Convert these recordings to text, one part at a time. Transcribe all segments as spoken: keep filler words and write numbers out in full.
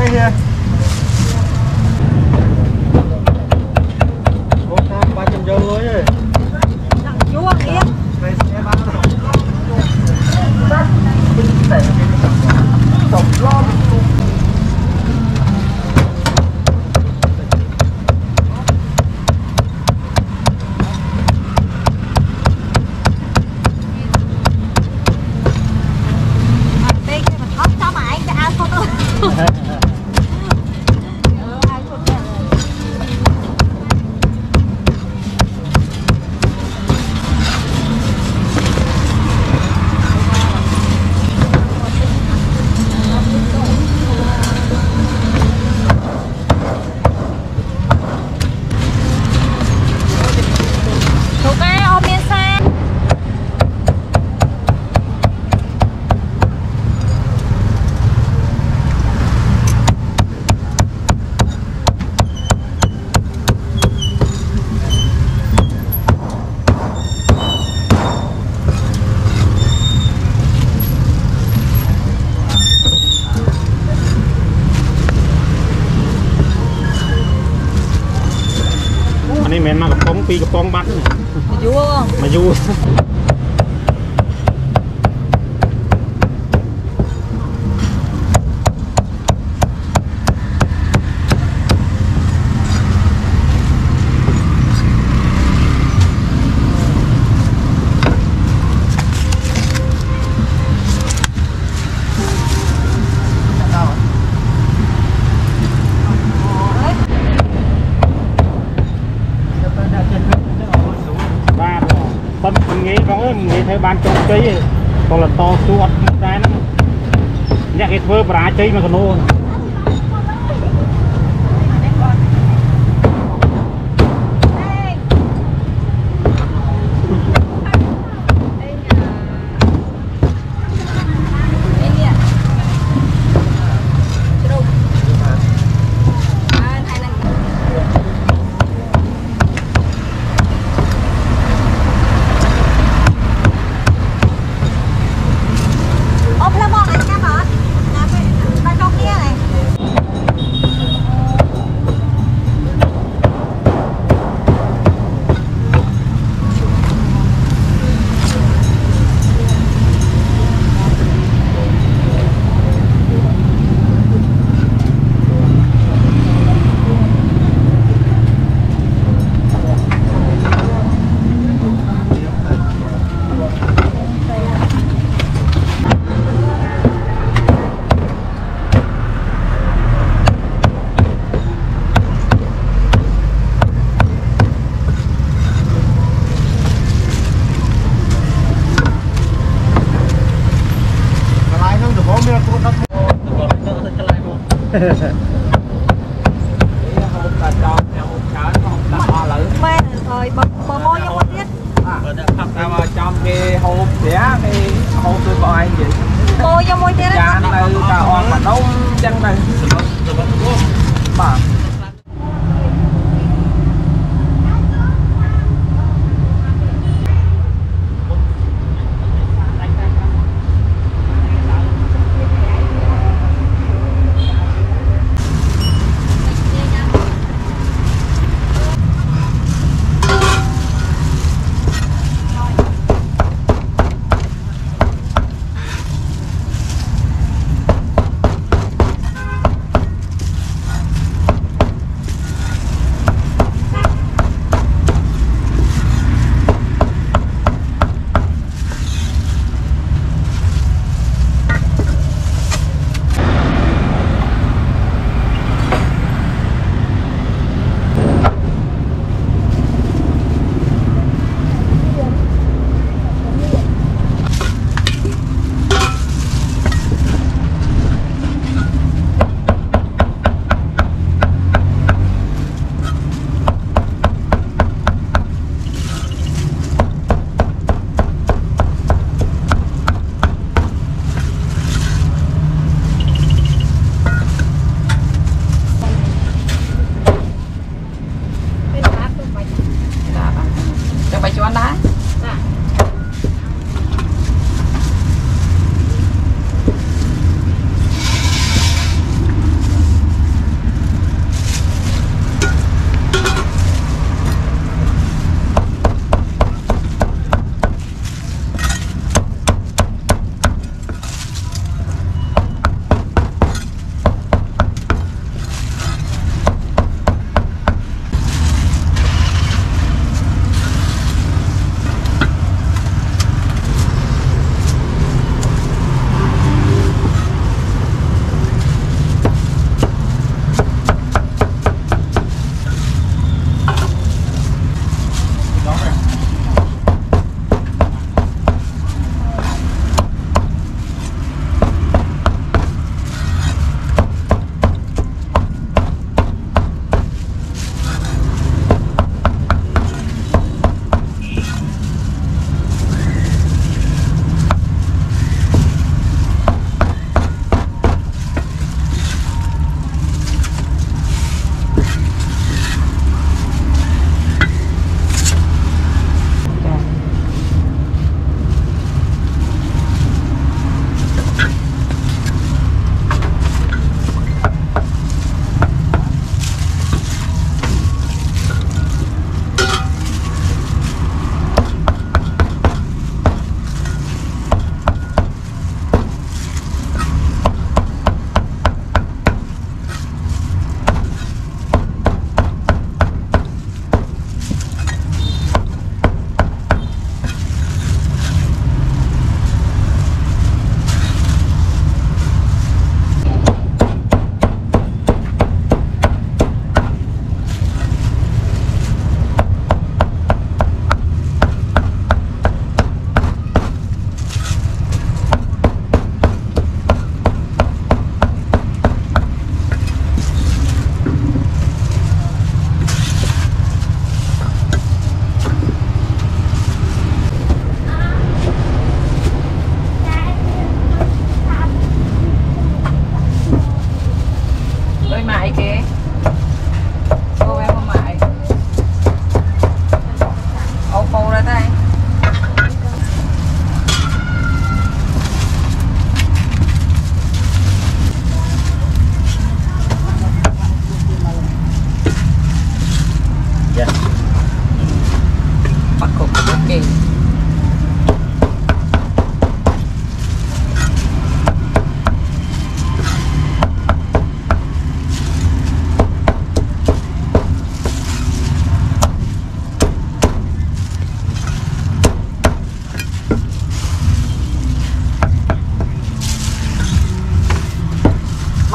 đây kìa. Một trăm ba trăm dâu luôn rồi. Thằng chúa kia. Đây xe ba rồi. Tổng lon. Mẹ mà cái bóng pi cái bóng bắn này. Mà vua không? Mà vua. Nghe theo ban trong cây còn là to suốt một cái nó nhạc cái vơ bả chơi mà còn nô. Mẹ rồi bật bờ môi cho con biết. À, trong cái hộp xẻ cái hộp tôi có ai vậy? Môi cho môi tiết. Chán này cả on mà đông chân này. Mà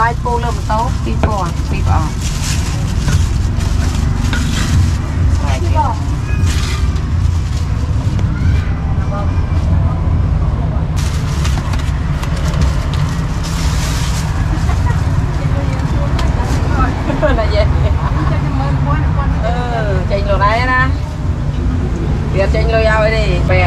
bay cô lên một tố đi bò đi bò đi bò là gì ừ chỉnh lỗ này nè tiền chỉnh lỗ dao đi bè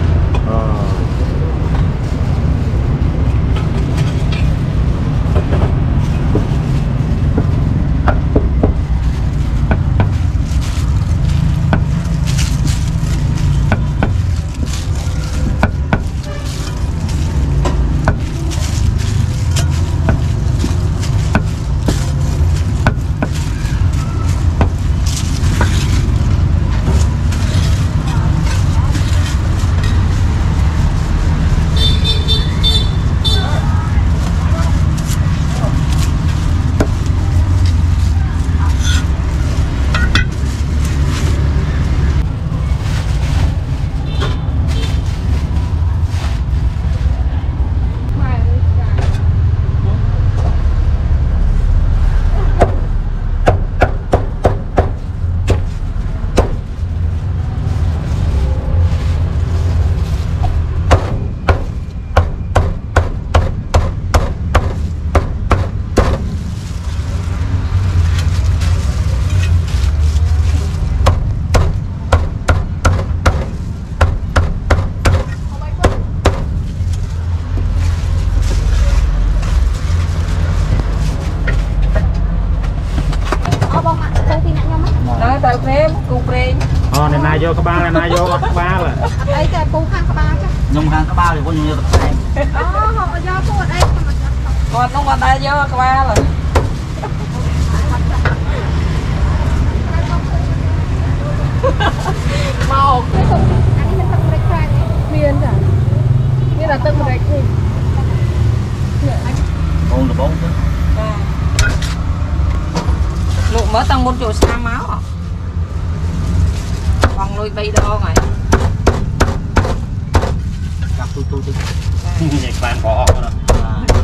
Ờ, này này vô các ba, này này vô các ba là. đây cáiปูkhang các ba chứ. Nhung hàng các ba thì có nhiều tập em. Đó, họ do cô ở đây mà Còn nó còn đây vô các ba là. màu cái không anh mình tận rạch ra miên cả. Như là tận rạch gì. Bốn là bốn chứ. Lụ mới tăng một chỗ xa máu à? Còn nuôi bay đo này. Gặp tôi tôi tôi. Vậy bạn bỏ rồi.